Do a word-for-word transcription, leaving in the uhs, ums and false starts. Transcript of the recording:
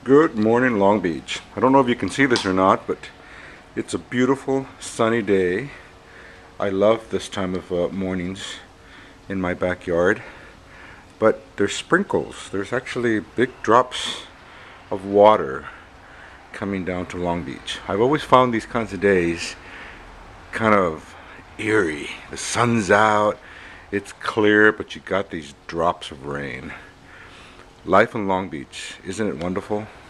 Good morning, Long Beach. I don't know if you can see this or not, but it's a beautiful sunny day. I love this time of uh, mornings in my backyard, but there's sprinkles. There's actually big drops of water coming down to Long Beach. I've always found these kinds of days kind of eerie. The sun's out, it's clear, but you got these drops of rain. Life in Long Beach, isn't it wonderful?